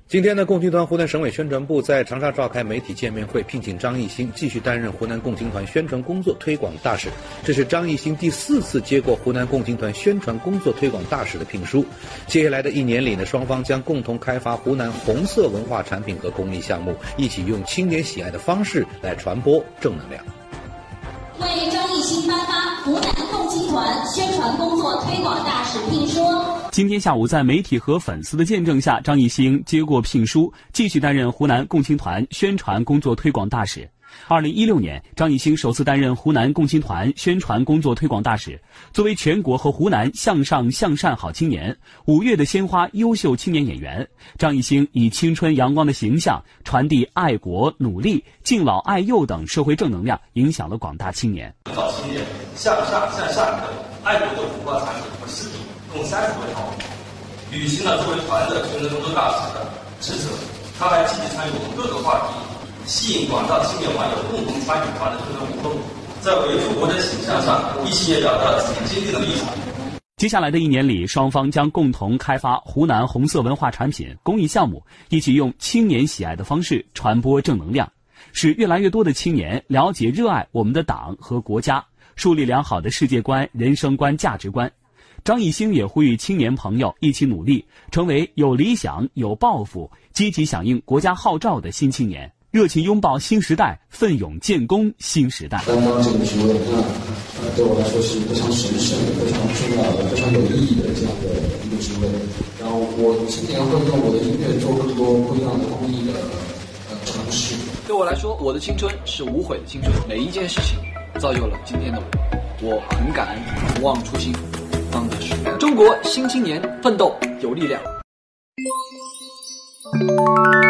今天呢，共青团湖南省委宣传部在长沙召开媒体见面会，聘请张艺兴继续担任湖南共青团宣传工作推广大使。这是张艺兴第4次接过湖南共青团宣传工作推广大使的聘书。接下来的1年里呢，双方将共同开发湖南红色文化产品和公益项目，一起用青年喜爱的方式来传播正能量。 为张艺兴颁发湖南共青团宣传工作推广大使聘书。 今天下午，在媒体和粉丝的见证下，张艺兴接过聘书，继续担任湖南共青团宣传工作推广大使。2016年，张艺兴首次担任湖南共青团宣传工作推广大使。作为全国和湖南向上向善好青年、5月的鲜花优秀青年演员，张艺兴以青春阳光的形象传递爱国、努力、敬老爱幼等社会正能量，影响了广大青年。 早青年向上向善的爱国的文化产品和食品共30多套，履行了作为团的宣传工作大使的职责。他还积极参与我们各个话题，吸引广大青年网友共同参与团的宣传活动，在维护国的形象上，一起也表达了自己坚定的立场。 接下来的1年里，双方将共同开发湖南红色文化产品、公益项目，一起用青年喜爱的方式传播正能量，使越来越多的青年了解、热爱我们的党和国家，树立良好的世界观、人生观、价值观。张艺兴也呼吁青年朋友一起努力，成为有理想、有抱负、积极响应国家号召的新青年，热情拥抱新时代，奋勇建功新时代。 担当这个职位，对我来说是非常神圣、非常重要的、非常有意义的这样的一个职位。然后我今年会用我的音乐做更多不一样的公益的尝试。 对我来说，我的青春是无悔的青春，每一件事情造就了今天的我。我很感恩，不忘初心，方得始终。中国新青年奋斗有力量。